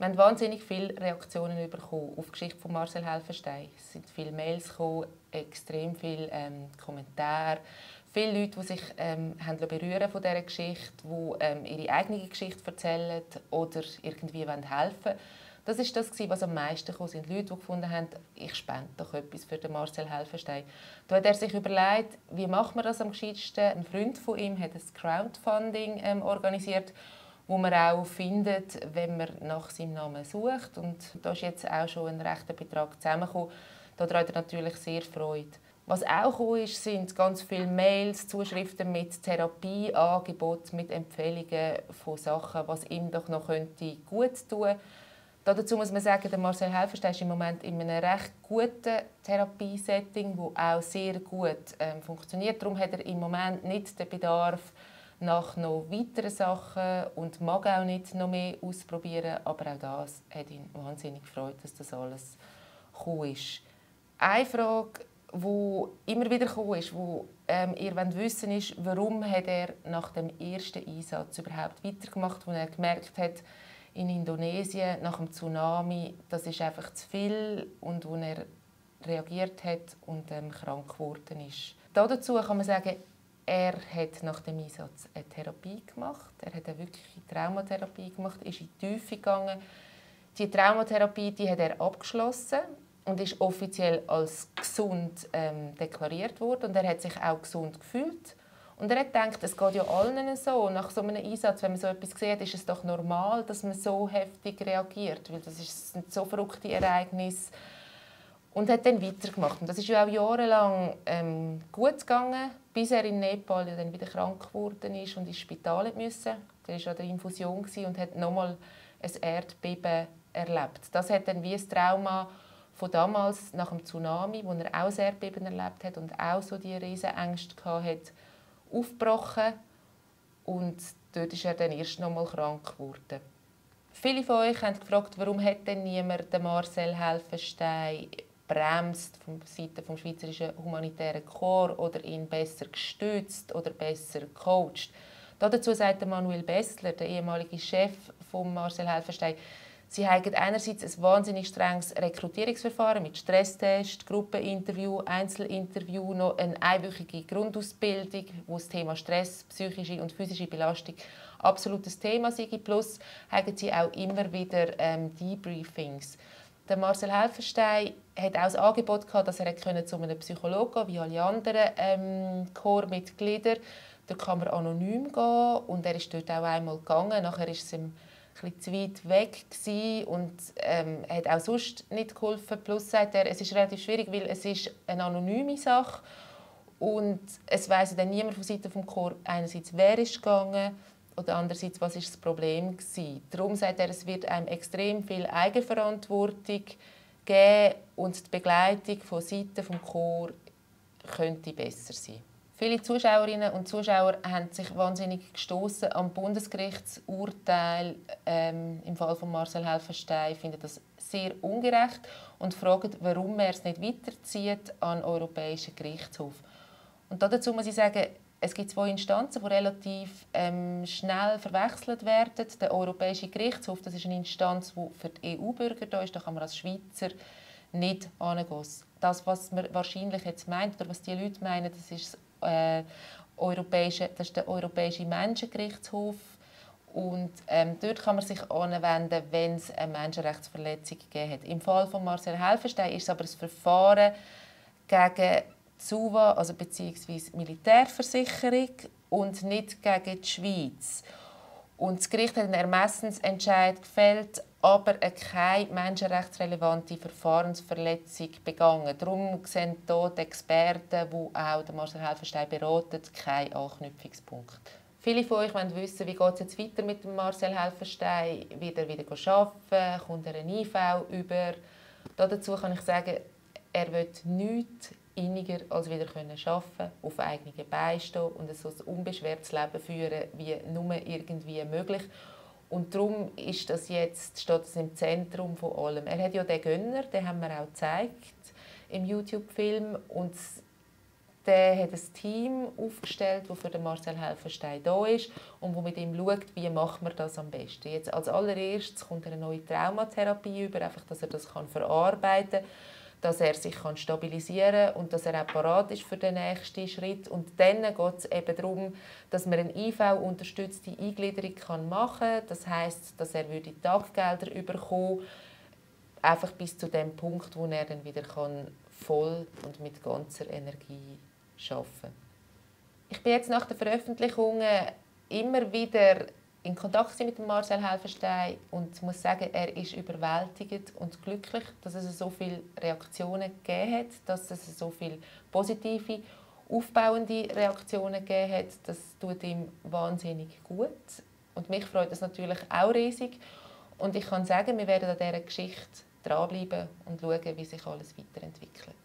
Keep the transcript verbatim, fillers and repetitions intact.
Wir haben wahnsinnig viele Reaktionen bekommen auf die Geschichte von Marcel Helfenstein. Es sind viele Mails gekommen, extrem viele ähm, Kommentare. Viele Leute, die sich ähm, haben berühren von dieser Geschichte, die ähm, ihre eigene Geschichte erzählen oder irgendwie helfen wollen. Das war das, was am meisten kam. Sind Leute, die gefunden haben, ich spende doch etwas für den Marcel Helfenstein. Da hat er sich überlegt, wie macht man das am gescheitsten. Ein Freund von ihm hat ein Crowdfunding ähm, organisiert, wo man auch findet, wenn man nach seinem Namen sucht. Und da ist jetzt auch schon ein rechter Betrag zusammengekommen. Daran hat er natürlich sehr Freude. Was auch gekommen ist, sind ganz viele Mails, Zuschriften mit Therapieangeboten, mit Empfehlungen von Sachen, was ihm doch noch könnte gut tun könnte. Dazu muss man sagen, der Marcel Helfenstein ist im Moment in einem recht guten Therapiesetting, das auch sehr gut ähm, funktioniert. Darum hat er im Moment nicht den Bedarf nach noch weiteren Sachen und mag auch nicht noch mehr ausprobieren. Aber auch das hat ihn wahnsinnig gefreut, dass das alles gekommen ist. Eine Frage, die immer wieder gekommen ist, die ähm, ihr wissen wollt, ist, warum hat er nach dem ersten Einsatz überhaupt weitergemacht, als er gemerkt hat, in Indonesien nach dem Tsunami, das ist einfach zu viel, und wo er reagiert hat und ähm, krank geworden ist. Dazu kann man sagen, er hat nach dem Einsatz eine Therapie gemacht. Er hat eine wirkliche Traumatherapie gemacht, ist in die Tiefe gegangen. Die Traumatherapie die hat er abgeschlossen und ist offiziell als gesund ähm, deklariert worden. Und er hat sich auch gesund gefühlt. Und er hat gedacht, es geht ja allen so. Nach so einem Einsatz, wenn man so etwas sieht, ist es doch normal, dass man so heftig reagiert. Weil das ist ein so verrücktes Ereignis. Und hat dann weitergemacht. Und das ist ja auch jahrelang ähm, gut gegangen, bis er in Nepal ja dann wieder krank geworden ist und ins Spital musste. Er war an der Infusion und hat nochmal ein Erdbeben erlebt. Das hat dann wie ein Trauma von damals nach dem Tsunami, wo er auch ein Erdbeben erlebt hat und auch so die riesen Ängste hatte, aufgebrochen. Und dort ist er dann erst nochmal krank geworden. Viele von euch haben gefragt, warum hat denn niemand den Marcel Helfenstein bremst von Seite des Schweizerischen Humanitären Korps oder ihn besser gestützt oder besser gecoacht. Dazu sagt Manuel Bessler, der ehemalige Chef von Marcel Helfenstein, sie haben einerseits ein wahnsinnig strenges Rekrutierungsverfahren mit Stresstest, Gruppeninterview, Einzelinterview, noch eine einwöchige Grundausbildung, wo das Thema Stress, psychische und physische Belastung absolutes Thema sei. Plus haben sie auch immer wieder ähm, Debriefings. Der Marcel Helfenstein hat auch das Angebot gehabt, dass er zu einem Psychologen gehen, wie alle anderen ähm, Chormitglieder. Da kann man anonym gehen und er ist dort auch einmal gegangen. Nachher ist es ihm ein zu weit weg gewesen und ähm, hat auch sonst nicht geholfen. Plus sagt er, es ist relativ schwierig, weil es ist eine anonyme Sache und es weiss dann niemand von Seiten des Chor einerseits, wer ist gegangen oder andererseits, was ist das Problem gewesen. Darum sagt er, es wird einem extrem viel Eigenverantwortung geben und die Begleitung von Seiten des Chor könnte besser sein. Viele Zuschauerinnen und Zuschauer haben sich wahnsinnig gestoßen am Bundesgerichtsurteil ähm, im Fall von Marcel Helfenstein, finden das sehr ungerecht und fragen, warum er es nicht weiterzieht an den Europäischen Gerichtshof. Und dazu muss ich sagen, es gibt zwei Instanzen, die relativ ähm, schnell verwechselt werden. Der Europäische Gerichtshof, das ist eine Instanz, die für die E U-Bürger da ist. Da kann man als Schweizer nicht hingehen. Das, was man wahrscheinlich jetzt meint, oder was die Leute meinen, das ist, äh, Europäische, das ist der Europäische Menschengerichtshof. Und ähm, dort kann man sich anwenden, wenn es eine Menschenrechtsverletzung gegeben hat. Im Fall von Marcel Helfenstein ist es aber ein Verfahren gegen S U V A, also beziehungsweise Militärversicherung, und nicht gegen die Schweiz. Und das Gericht hat einen Ermessensentscheid gefällt, aber keine menschenrechtsrelevante Verfahrensverletzung begangen. Darum sehen hier die Experten, die auch Marcel Helfenstein beraten, keinen Anknüpfungspunkt. Viele von euch wollen wissen, wie geht es jetzt weiter mit dem Marcel Helfenstein? Wird er wieder arbeiten? Kommt er eine I V über? Dazu kann ich sagen, er wird nichts inniger als wieder arbeiten, auf eigenen Beinen stehen und so ein unbeschwertes Leben führen, wie nur irgendwie möglich. Und darum ist das jetzt, steht das im Zentrum von allem. Er hat ja den Gönner, den haben wir auch gezeigt im YouTube-Film. Und Der hat ein Team aufgestellt, das für den Marcel Helfenstein da ist und wo mit ihm schaut, wie macht man das am besten. Jetzt als allererstes kommt eine neue Traumatherapie über, einfach, dass er das kann verarbeiten kann, dass er sich kann stabilisieren kann und dass er auch parat ist für den nächsten Schritt. Und dann geht es eben darum, dass man eine I V-unterstützte Eingliederung machen kann. Das heisst, dass er die Taggelder bekommen würde, einfach bis zu dem Punkt, wo er dann wieder kann voll und mit ganzer Energie arbeiten kann. Ich bin jetzt nach der Veröffentlichung immer wieder in Kontakt mit Marcel Helfenstein und muss sagen, er ist überwältigt und glücklich, dass es so viele Reaktionen gegeben hat, dass es so viele positive, aufbauende Reaktionen gegeben hat. Das tut ihm wahnsinnig gut und mich freut das natürlich auch riesig. Und ich kann sagen, wir werden an dieser Geschichte dranbleiben und schauen, wie sich alles weiterentwickelt.